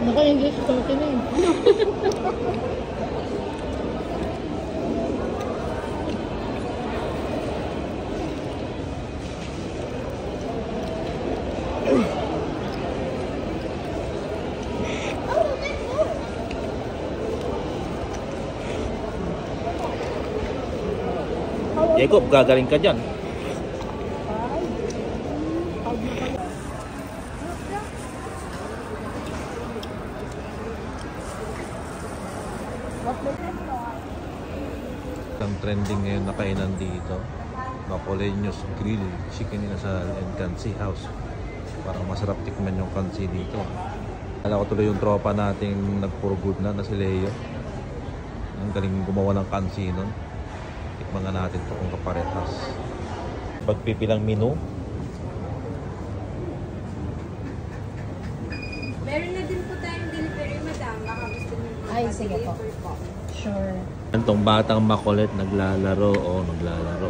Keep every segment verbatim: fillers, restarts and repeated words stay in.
Naka-English talking eh. Jacob, gagaling ka dyan. Ang trending ngayon na kainan dito, Macoleños Grill Chicken Inasal and Kansi House. Parang masarap tikman yung kansi dito. Alam ko tuloy yung tropa nating nag-for good na na si Leo. Ang galing gumawa ng kansi nun. Tikman nga natin ito kung kaparehas. Pagpipilang menu. Meron na din po tayong delivery, madam. Baka gusto niyo po. Ay, sige po. po. Sure. Itong batang makulit naglalaro o oh, naglalaro.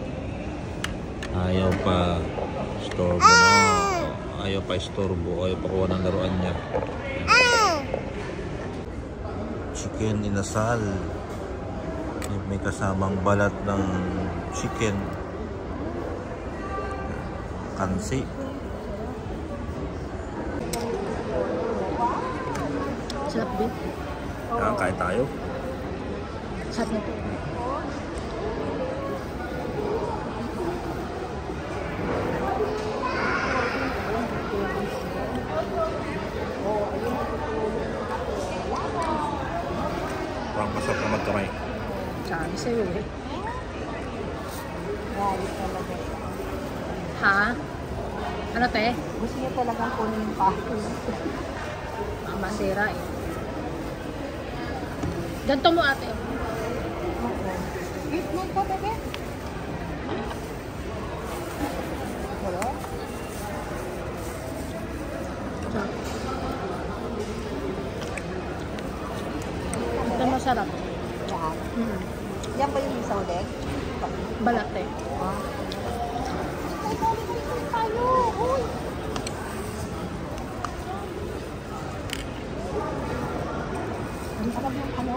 Ayaw pa istorbo no. Ayaw pa istorbo. Ayaw pa kuha ng laruan niya. Chicken inasal. May kasamang balat ng chicken. Kansi. Sarap din. Yan, kain tayo. Sarap na po. Parang masarap na magkamay. Sabi sa'yo eh. Galit talaga. Ha? Ano te? Gusto niya talagang kunin yung pako. Ang bandera eh. Ganto mo ate. Okay. Eat mo ito, bebe. Wala? Sarap. Ito masarap. Yan. Hmm. Yan ba yung isa ulit? Balat eh. Ah. Ay, galing mo tayo. Uy! Ang sarap ng ano?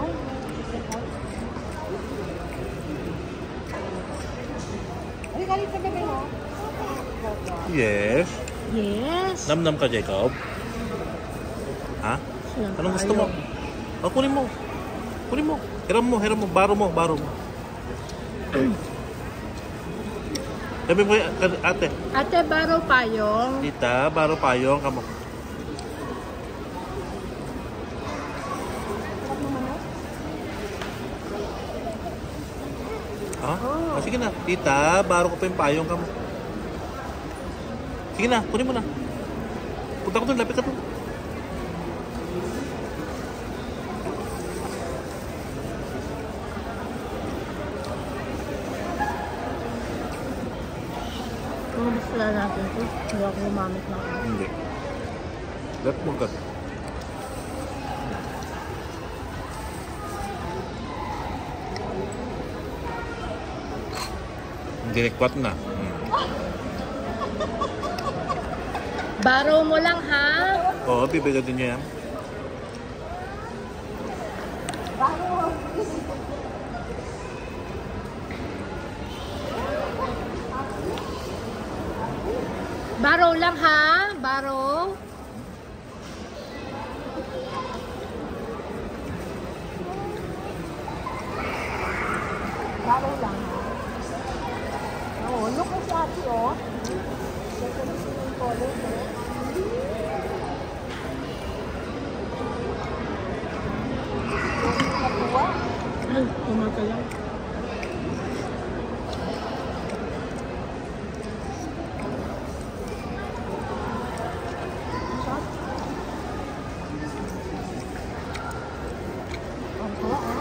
Ay, galing ka bebe mo? Yes. Yes. Nam-nam ka, Jacob. Ha? Siyempre, Anong gusto mo? ayaw. O, kunin mo. Kunin mo. Hiram mo, hiram mo. Baro mo, baro mo. Sabi mo, ate. Ate, baro payong. Tita, baro payong. Kamo. Ha? Oh. Ah, sige na. Tita, baro ko pa yung payong. Kamo. Sige na, kunin mo na. Punta ko dun, lapit ka dun. Kung gusto na natin ito, hindi ako gumamit na ako. Hindi. Left mo ka. Direkwat na. Hmm. Baro mo lang ha? Oo, bibigyan din niya yan. Baro lang ha? Baro? Baro lang ha? Oo, look at si ate oh. Decoration ng color eh. Nakuha. Ay, kumaka lang. Ang kuha ah.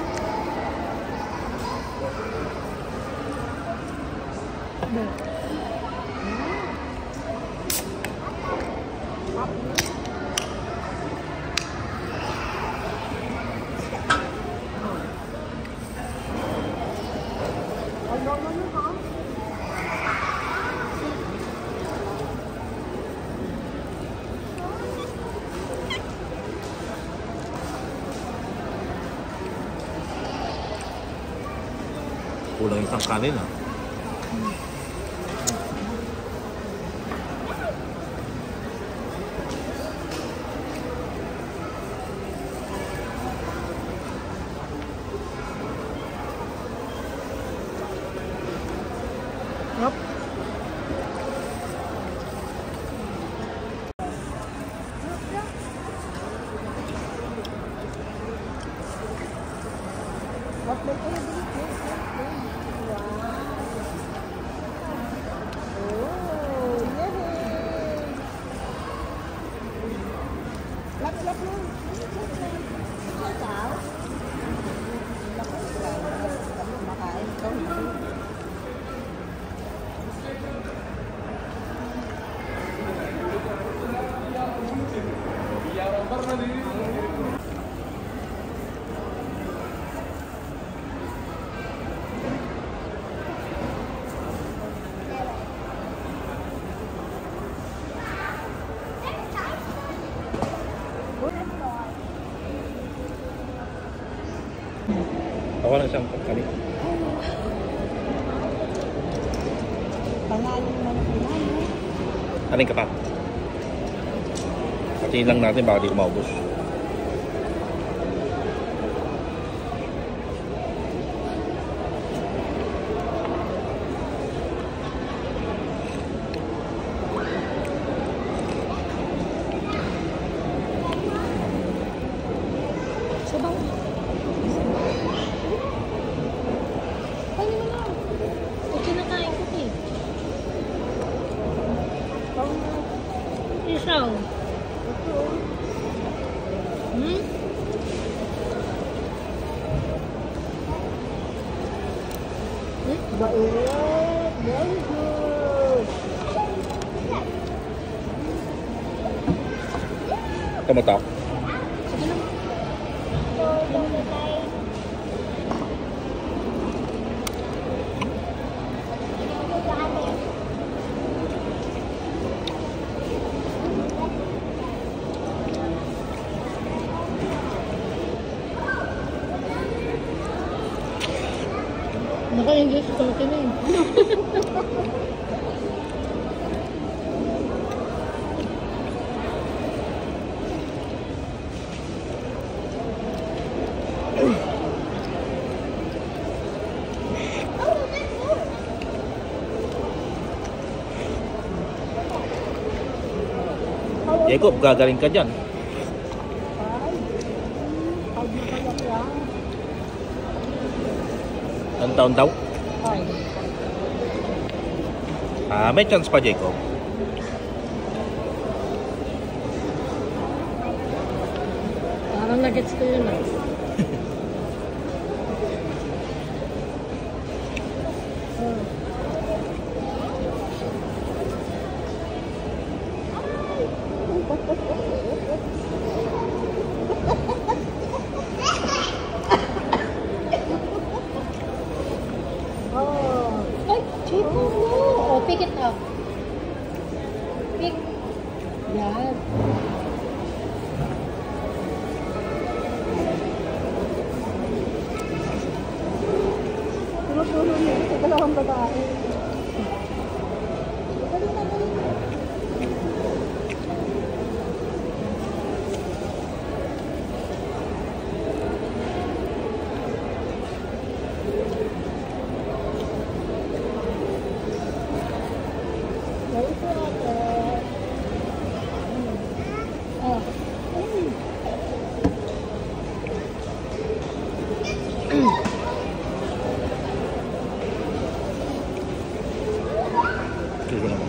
Ano na yun ha? kulang isang kanin ah. Yup. What may kayo dito? Wow. Oh, yay! Lap, lap lang. Ikaw? Makain ito. Ako lang siyang kanin. Pangalan mo na pangalan. Kanin ka pa. Patiin lang natin baka di ko maubos. Sabaw. Kain mo na. Ito kinakain ko eh. Isaw. Hmm? Bait. Very good. Kamuta. Sige lang. Naka-English ko ito na eh. Jacob, gagaling ka dyan. Ay. Pag nakayak yan. Anong taon daw? Ay. Ah, may chance pa, Jacob. Parang nagets ko yun ah. Oh. Ay, chipo mo. Oh, pick it up. Pick. Yan. Tinutulong niya sa dalawang babae. Oh. Sige naman.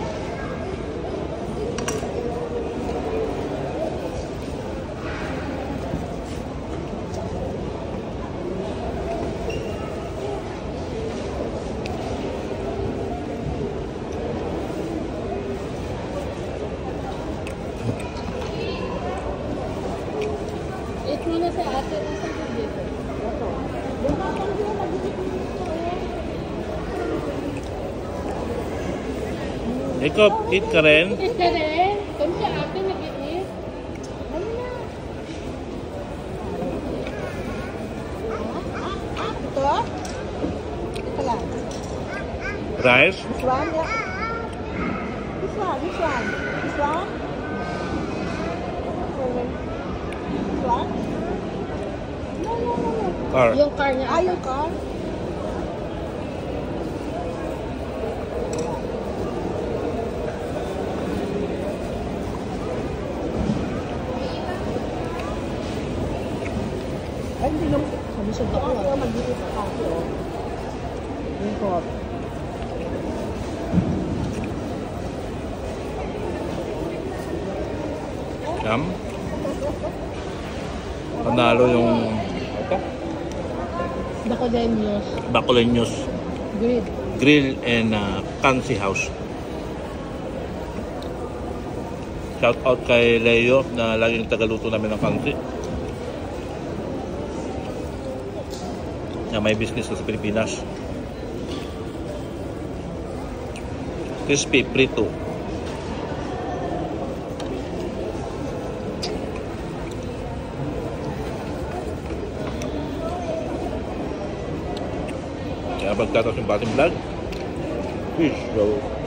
Ito na sa ate. Nasa dito. Jacob, eat ka rin. Eat ka rin. Kung sa ate nag-eat. Ano na? Ito? Ito lang. Rice? This one, yeah. This one, this one. This one. This one. No, no, no, no. Or, Yung car niya. Ah, yung car. Ay, hindi naman. Kabusog ako Ako ah. ang mag-iit sa kasi, oh. Yung pot. Yum. Panalo yung ito, Bacoleños. Bacoleños Grill. Grill and uh, Kansi House. Shout out kay Leo na laging tagaluto namin ng kansi. Na may business na sa Pilipinas. Crispy, prito. Kaya pagkatapos yung bating vlog, fish roll.